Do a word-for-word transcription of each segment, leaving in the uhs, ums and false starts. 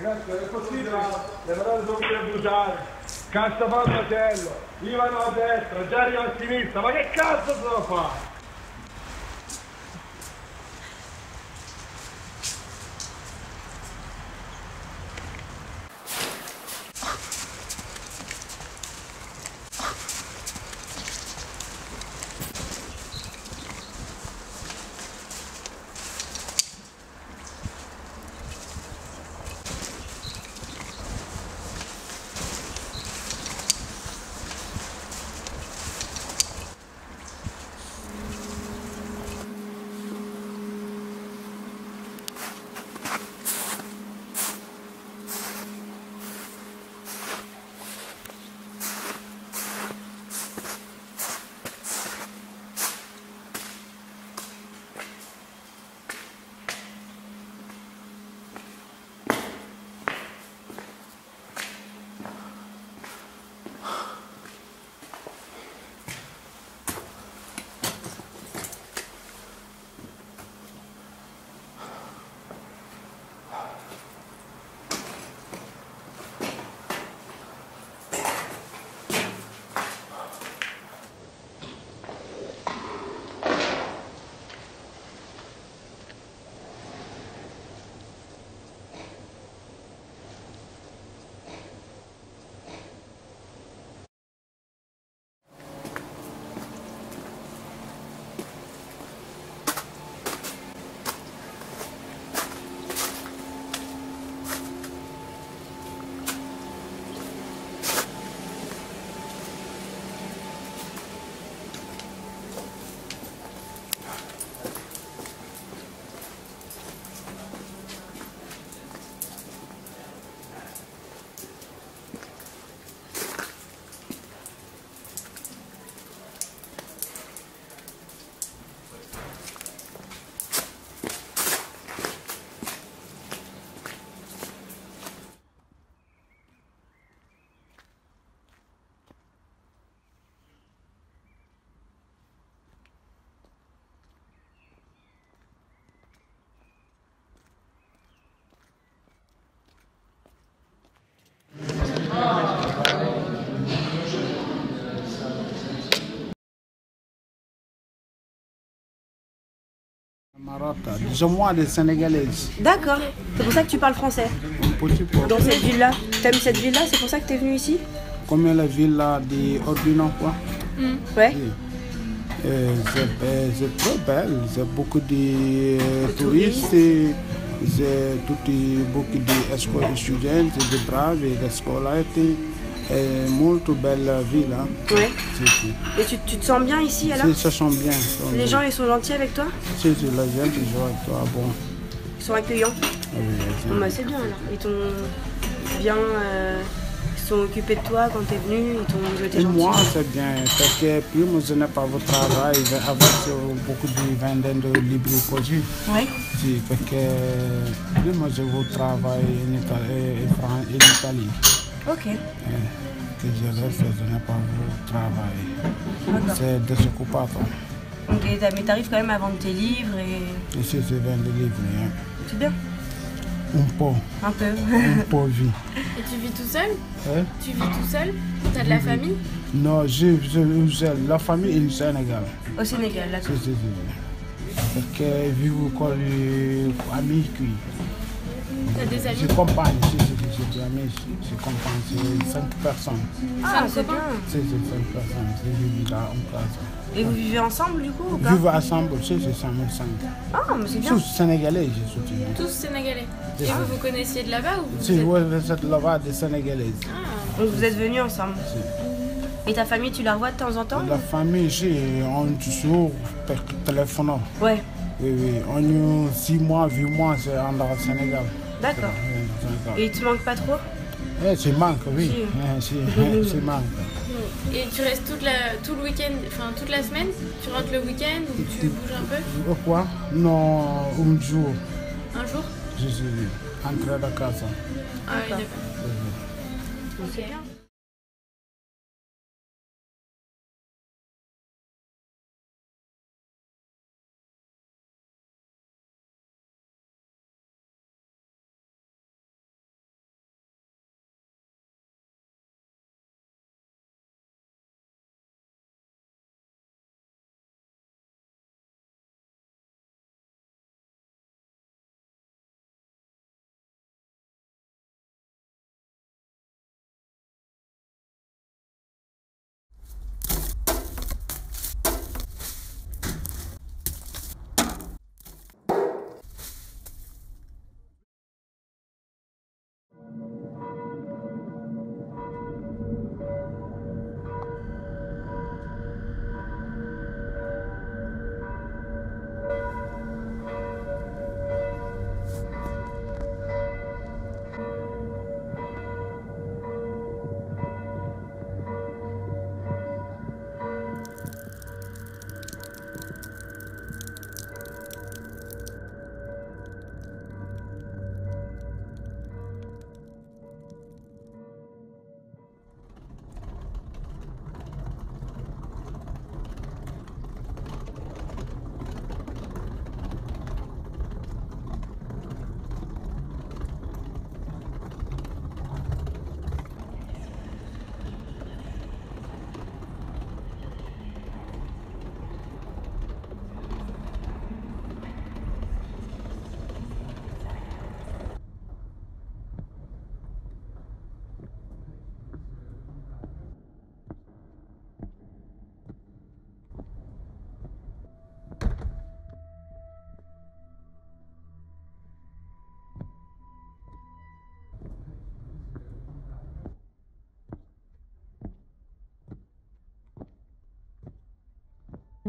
Ragazzi, è possibile, le parole sono per bruciare. Cazzo fa il macello, io vado a destra, già arrivo a sinistra, ma che cazzo devo fare? Maroc, disons-moi des Sénégalaises. D'accord, c'est pour ça que tu parles français. Un petit peu. Dans cette ville-là. T'aimes cette ville-là, c'est pour ça que t'es venu ici? Comme la ville là de Ordino, quoi. Mm. Ouais. Oui. Euh, c'est très belle, c'est beaucoup de, de touristes, c'est beaucoup d'étudiants, de braves, de scolaires. È molto bella ville. Ouais. Si, si. Et tu, tu te sens bien ici alors? Si, ça sent bien. Ça Les bien. gens ils sont gentils avec toi? Si, si, la gente ils sont avec toi, bon. Ils sont accueillants? Ah oui, bon, bah, c'est bien alors. Ils t'ont bien. Euh, ils sont occupés de toi quand t'es venu, ils t'ont été Et gentils. moi c'est bien, parce que plus je n'ai pas votre travail, avec beaucoup de vendeurs de livres così. Oui. Si, parce que plus moi je vous travaille en Italie, en Italie. Ok. Eh, che je reste, je n'ai pas votre travail. C'est désoccupato. Ok, mais t'arrives quand même à vendre tes livres et... Ici je vends des livres. Hein. C'est bien. Un peu. Un peu. Un peu vie. Et tu vis tout seul? Hein? Tu vis tout seul? T'as de la famille? Non, je vis la famille est au Sénégal. Au Sénégal, là. Si, si, si. Parce que vivo con les amis qui. T'as des amis? Je compagne, si, si, si, j'ai des amis, je compagne, c'est cinq personnes. Ah, c'est bien. Si, c'est cinq personnes, je vis là en place. Et vous vivez ensemble du coup ou pas? Vivre ensemble, si, c'est cinq mille cinq. Ah, mais c'est bien. Tous sénégalais, je soutiens. Tous sénégalais. Et ça. vous vous connaissiez de là-bas ou vous Si, êtes... oui, vous êtes là-bas, des sénégalaises. Ah. Donc vous êtes venus ensemble. Si. Et ta famille, tu la revois de temps en temps? La famille, ici, on est toujours par téléphone. Ouais. Oui, oui, on est six mois, huit mois, c'est en Sénégal. D'accord. Et il te manque pas trop? Eh, c'est manque, oui. Si. Eh, si, c'est manque. Et tu restes toute la, tout le week-end, enfin toute la semaine? Tu rentres le week-end ou tu bouges un peu? Quoi? Non, un jour. Un jour? Je suis entré à la casa. Ah oui, d'accord. C'est bien.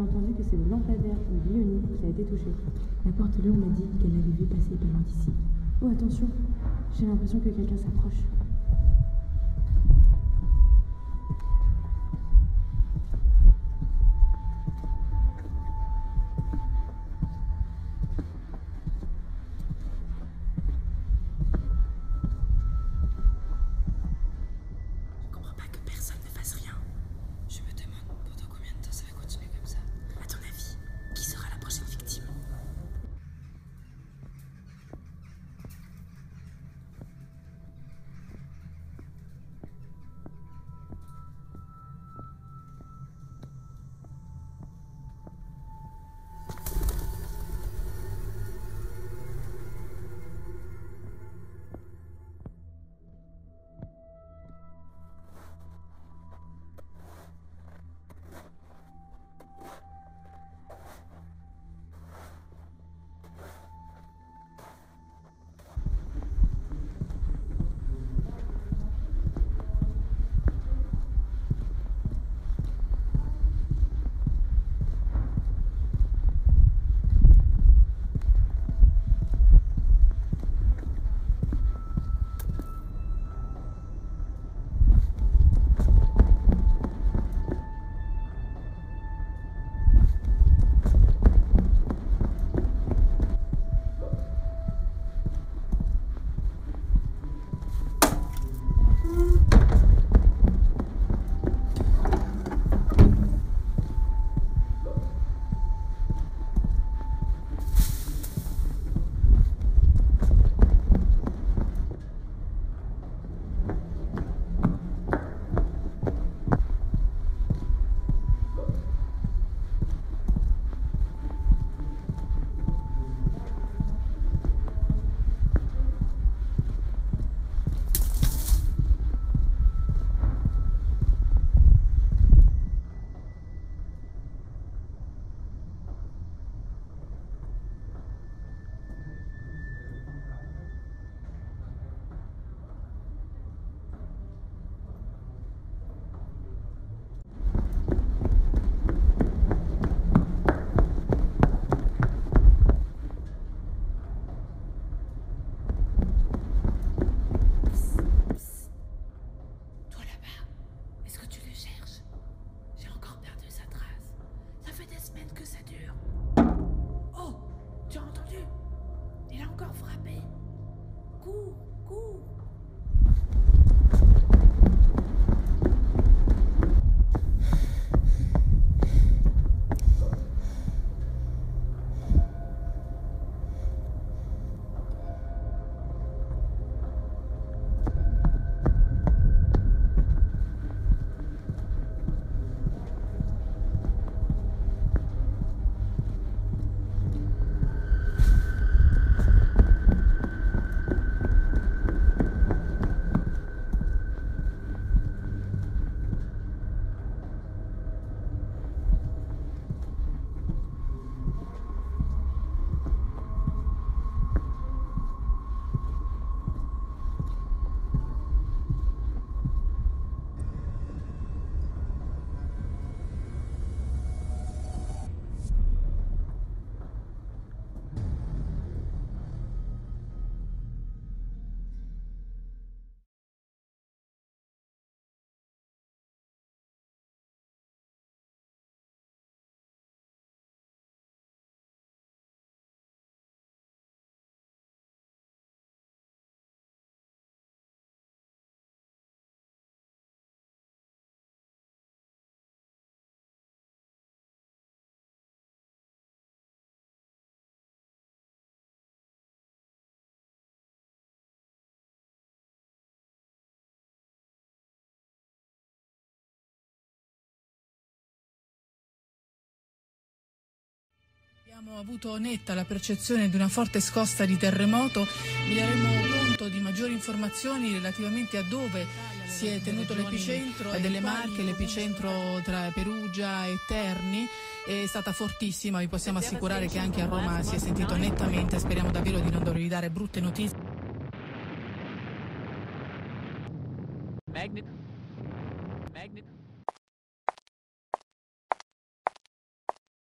entendu que c'est le lampadaire de Léonie qui a été touché. La porte Léon m'a dit qu'elle l'avait vu passer pas loin d'ici. Oh, attention, j'ai l'impression que quelqu'un s'approche. Abbiamo avuto netta la percezione di una forte scossa di terremoto. Vi daremo conto di maggiori informazioni relativamente a dove si è tenuto l'epicentro. Delle Marche, l'epicentro tra Perugia e Terni è stata fortissima. Vi possiamo assicurare che anche a Roma si è sentito nettamente. Speriamo davvero di non dovervi dare brutte notizie. Magnet. Magnet.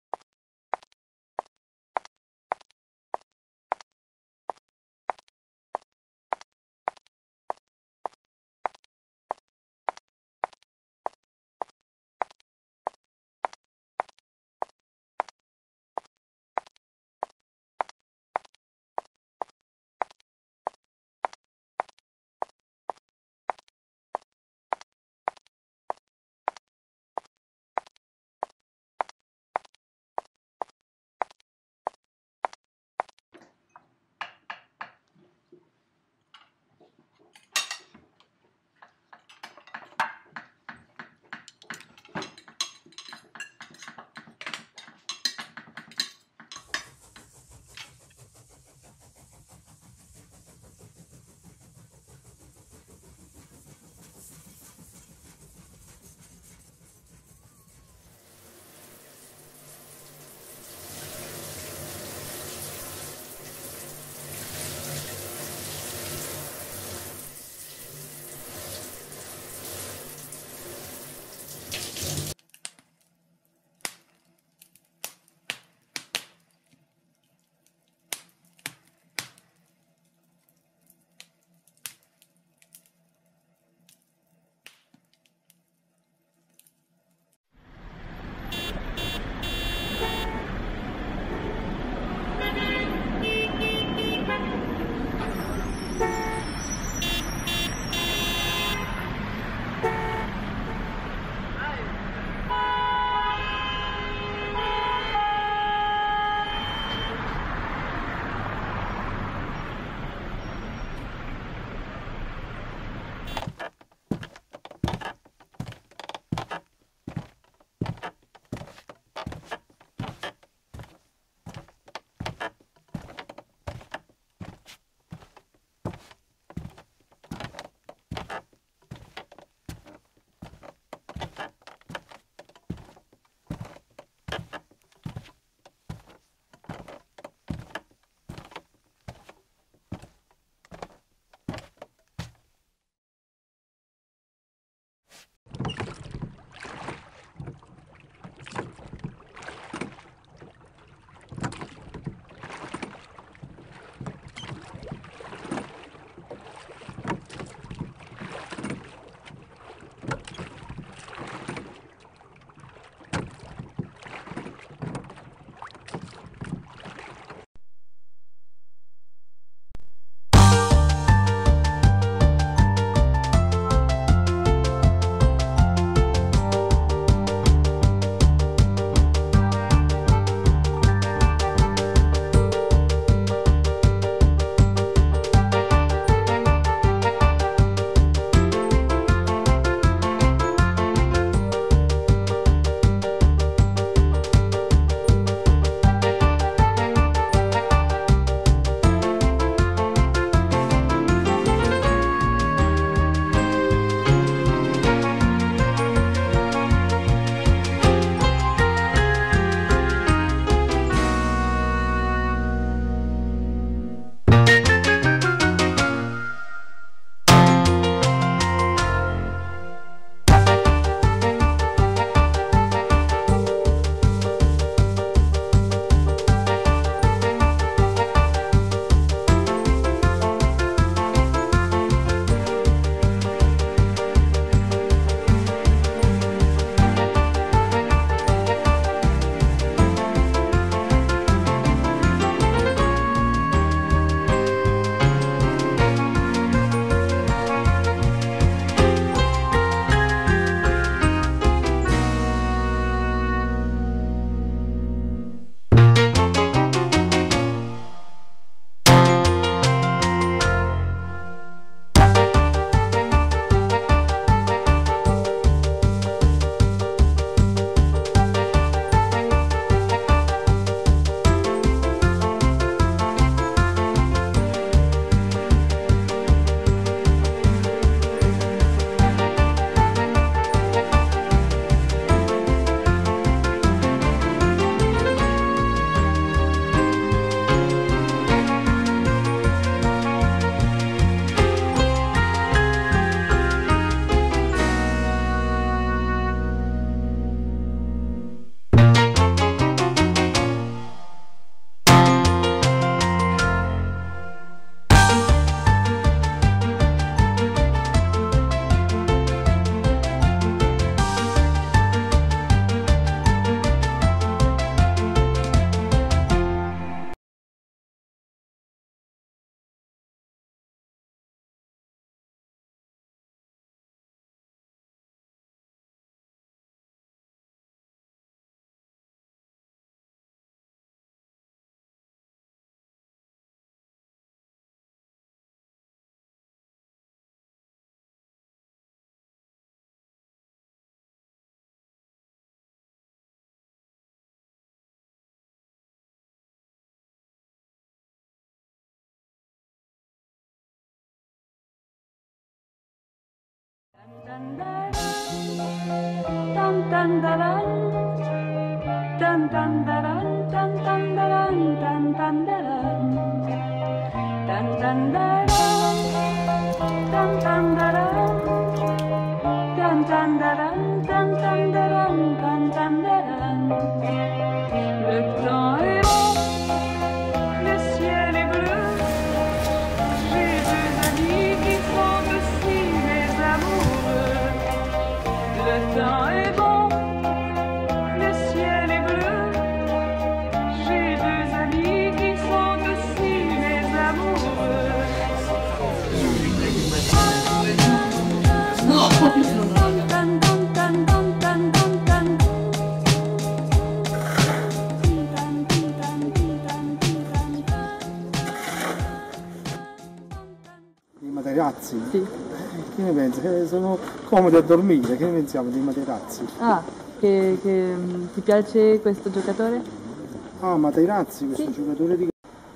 Le temps est beau, le ciel est bleu. J'ai deux amis qui sont aussi mes amoureux. Le temps est beau, le ciel est bleu. J'ai deux amis qui sont aussi mes amoureux. I materassi? Sì. Eh, che ne pensi? Che sono comodi a dormire, che ne pensiamo dei materassi? Ah, che, che, mm, ti piace questo giocatore? Ah, Materazzi, questo Sì. giocatore di...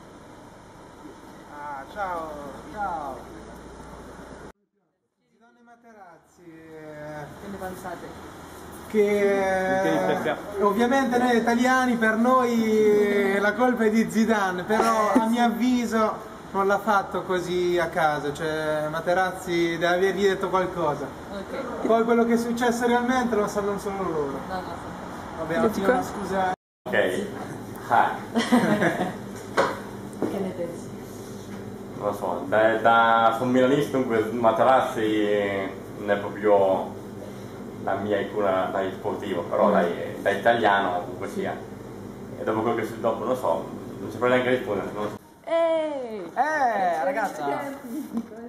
Ah, ciao, ciao. Zidane e Materazzi, eh, Che ne pensate? che eh, ovviamente noi italiani, per noi la colpa è di Zidane, però a mio avviso non l'ha fatto così a caso, cioè Materazzi deve avergli detto qualcosa. Ok. Poi quello che è successo realmente lo sanno solo loro. No, no. Vabbè, alla fine una scusa. Ok. Ah, Che ne pensi? non lo so, da, da sono milanista, comunque Materazzi non è proprio la mia icona da sportivo, però dai, da italiano comunque sia. E dopo quello che è successo dopo, non lo so, non saprei neanche rispondere. Non lo so. Ehi! Eh, ragazza! Come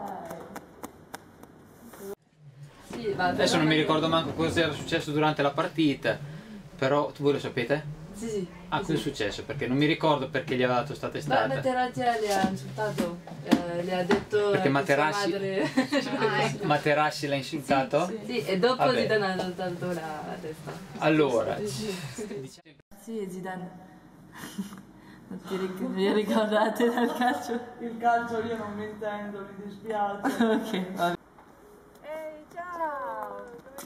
stai? Sì, va, Adesso non mi ricordo manco cosa era successo durante la partita, però voi lo sapete? Sì, sì. Ah, cosa è successo? Perché non mi ricordo perché gli aveva dato sta Ma testata. Materazzi le ha insultato, eh, le ha detto Perché che Materazzi- sua madre... Ah, ecco. Materassi l'ha insultato? Sì, e dopo Vabbè. Zidane ha soltanto la, la testa. Allora, Sì, Zidane. Non ti ric- non vi ricordate dal calcio? Il calcio io non mi intendo, mi dispiace. Ok, vabbè. Ehi, ciao!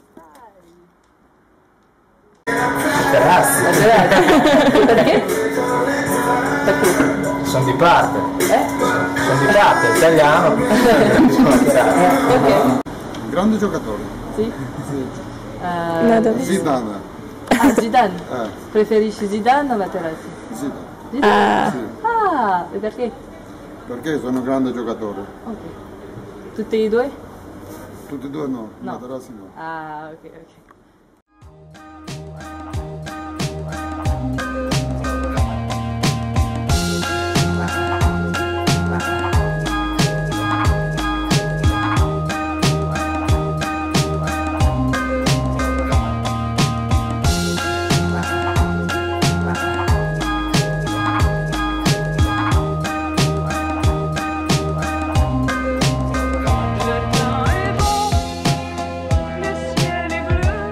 Terrazzi. Perché? Perché? Sono di parte. Eh? Sono di parte, italiano. Ok. Grande giocatore. Sì? Eh, Zidane. ah, Zidane. Eh, Preferisci Zidane o Materazzi? Zidane. Zidane? Sì, Ah, e perché? perché sono un grande giocatore. Ok. Tutti e due? Tutti e due no, No. Materazzi no. Ah, ok, ok. Le temps est beau, le ciel est bleu.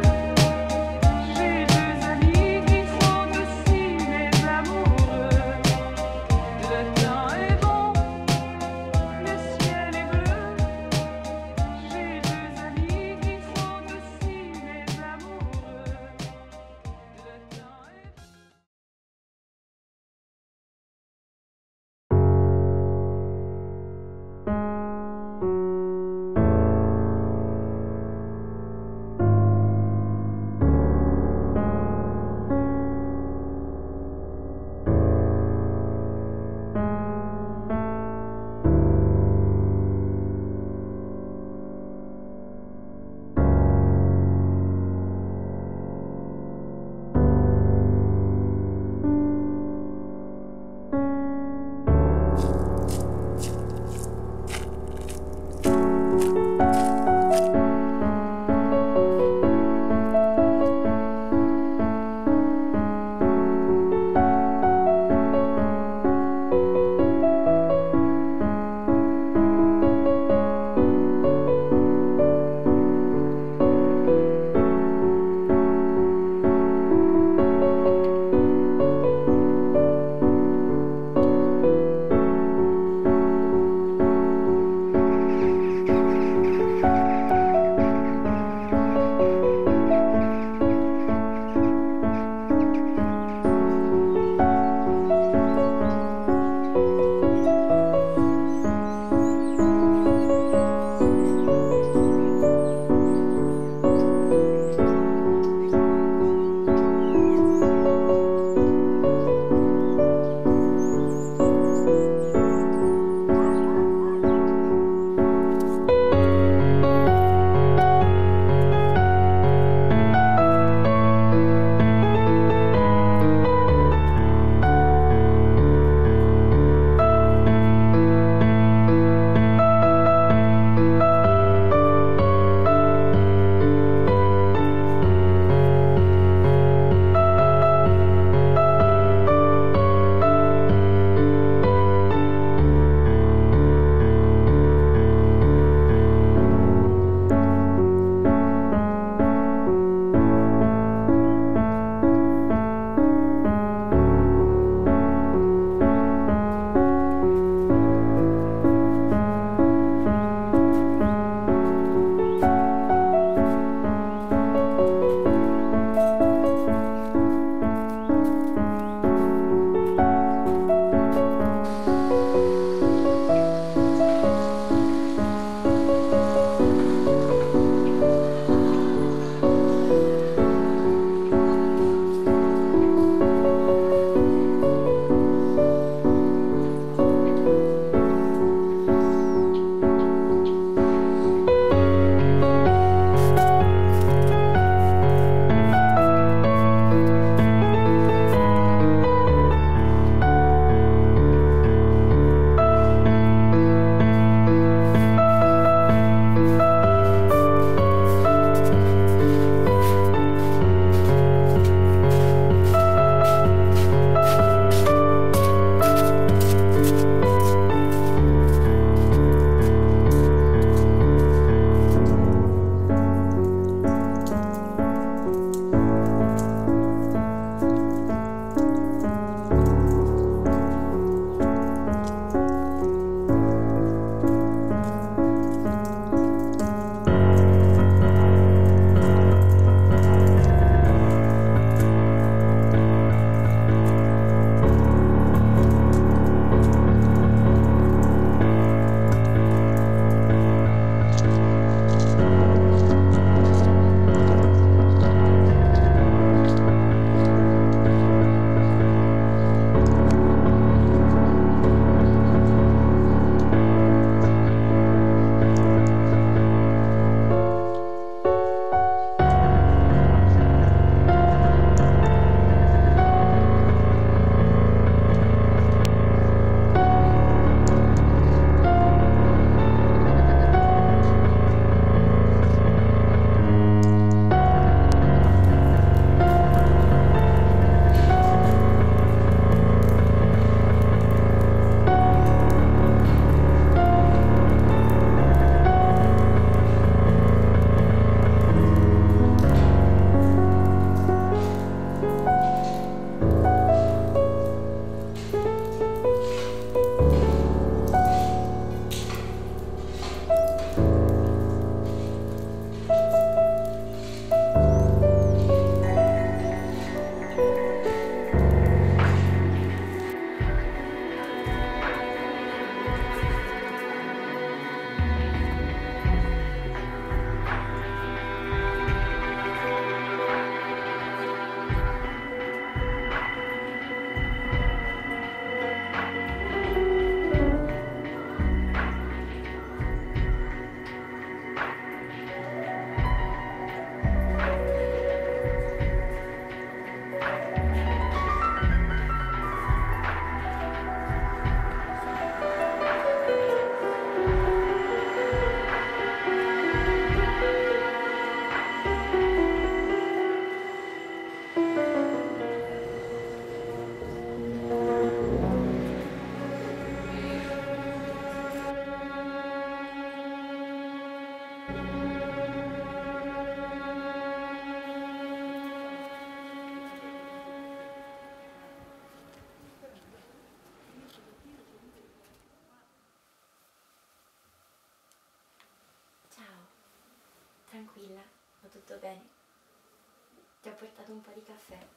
tutto bene. Ti ho portato un po' di caffè.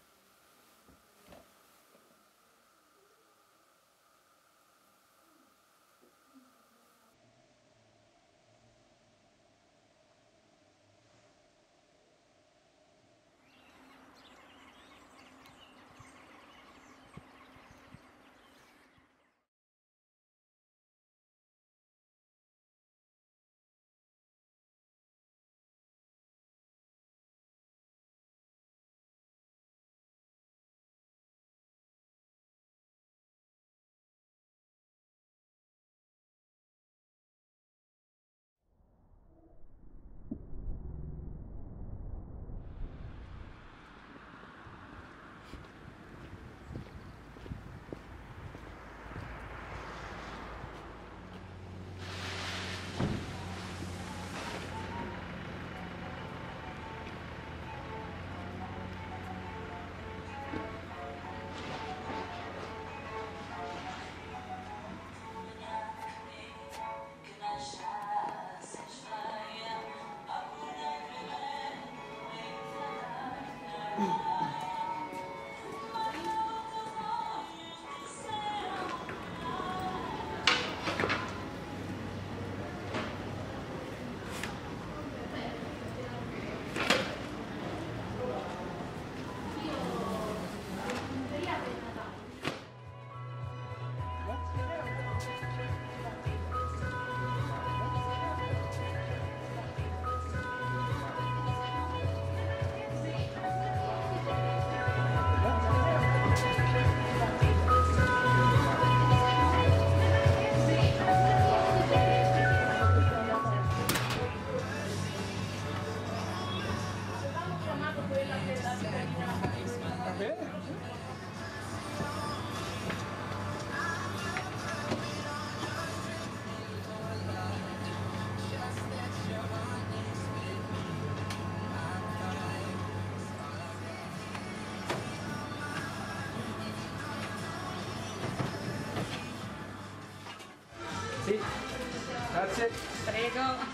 Sì, grazie. Prego.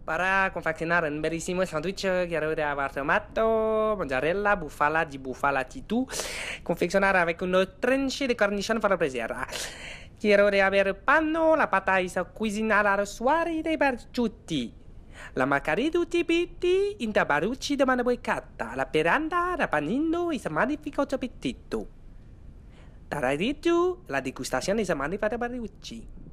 Para confeccionare un bellissimo sandwich, quiero de avar tomato, mozzarella, bufala di bufala titù, confezionare avec une tranche de cornichon para plaisir. Quiero de aver panno, la pata is cuisinare suari dei barciutti. La macari tutti pitti, in tabarucci de mano boicata, la peranda, da panino, is magnifico appetito. Taraditu, la degustazione is magnifica barucci.